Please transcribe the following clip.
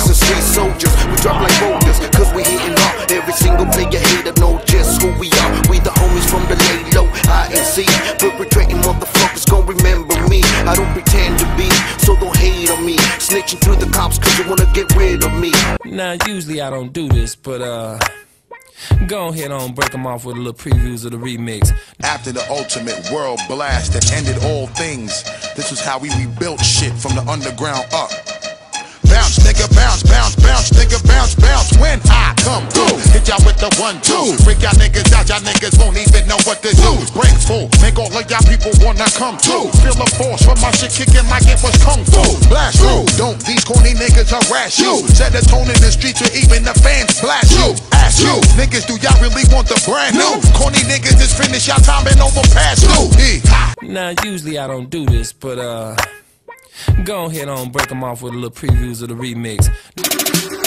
and street soldiers. We drop like boulders, cause we hitting hard. Every single player hater know just who we are. We the homies from the lay low, high and see. Perpetrating motherfuckers gon' remember me. I don't pretend to be, so don't hate on me. Snitching to the cops cause you wanna get rid of me. Now usually I don't do this, but go ahead on, break them off with a little previews of the remix. After the ultimate world blast that ended all things, this was how we rebuilt shit from the underground up. Bounce, nigga, bounce, bounce, bounce, nigga, bounce, bounce. When I come through, hit y'all with the 1-2. Freak y'all niggas out, y'all niggas won't even know what to do. Break full, make all of y'all people wanna come through. Feel the force from my shit kicking like it was kung fu. Blast through, don't these corny niggas harass you. Set a tone in the streets or even the fans blast you. Ask you, niggas, do y'all really want the brand new? Corny niggas just finish y'all time and over past you. Now usually I don't do this, but go ahead on, break them off with a little previews of the remix.